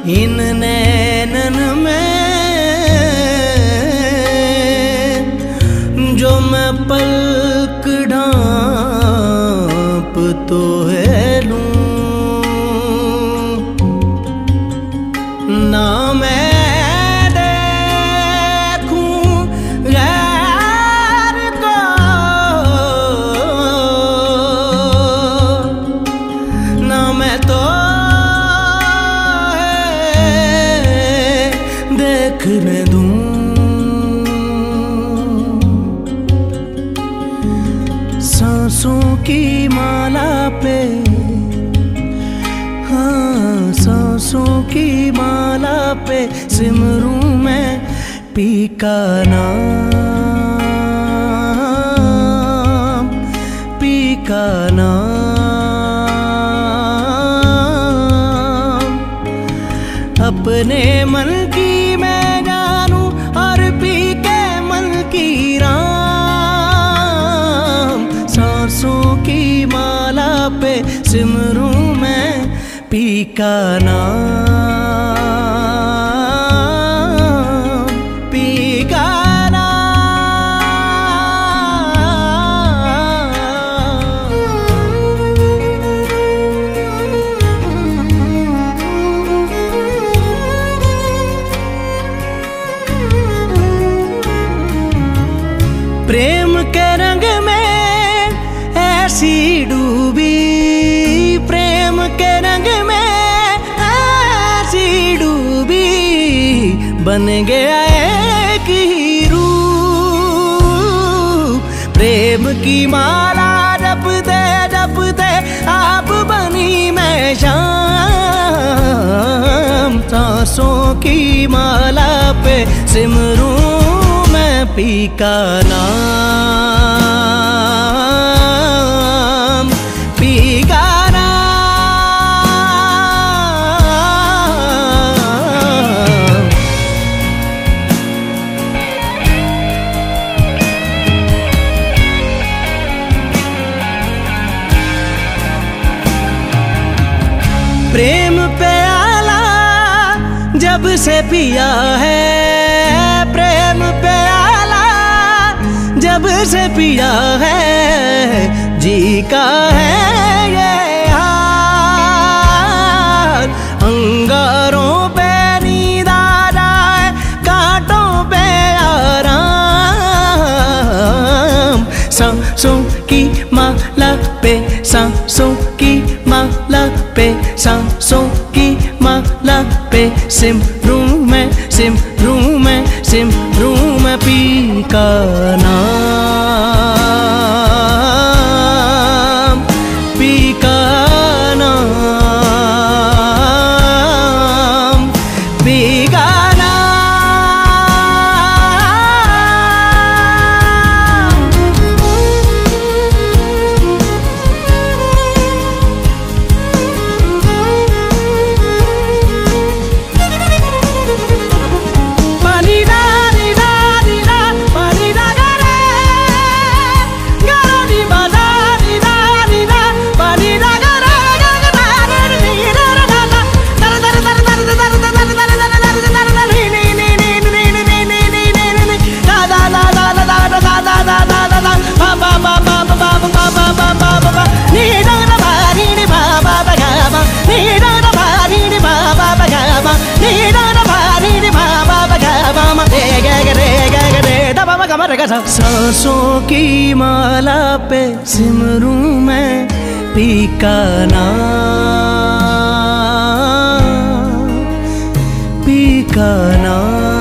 इन नैनन में जो मैं पलक ढांप तो है लूं, ना मैं देखूं गैर को, ना मैं तो देखने दूं। सांसों की माला पे, हाँ सांसों की माला पे सिमरूं मैं पी का नाम, पी का नाम। अपने मन की मैं जानूं और पी के मन की राम। सांसों की माला पे सिमरूं मैं पी का नाम, पी का प्रेम के रंग में ऐसी डूबी, प्रेम के रंग में ऐसी डूबी, बन गया एक ही रूप। प्रेम की माला जपते जपते आप बनी मैं शाम। सांसों की माला पे सिमरूं मैं पी का नाम, पी का नाम। प्रेम प्याला जब से पिया है, प्रेम प्याला जब से पिया है, जी का है ये हाल। अंगारों पे नींद आ जाए, कांटों पे आराम। सांसों की माला पे, सांसों की माला पे, सांसों की माला पे सिमरूं मैं, सिमरूं मैं, सिमरूं मैं पी का नाम, पी का नाम, पी का सांसों की माला पे सिमरूं मैं पी का नाम, पी का नाम।